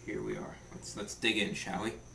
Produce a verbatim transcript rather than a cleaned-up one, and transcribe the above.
here we are. Let's let's dig in, shall we?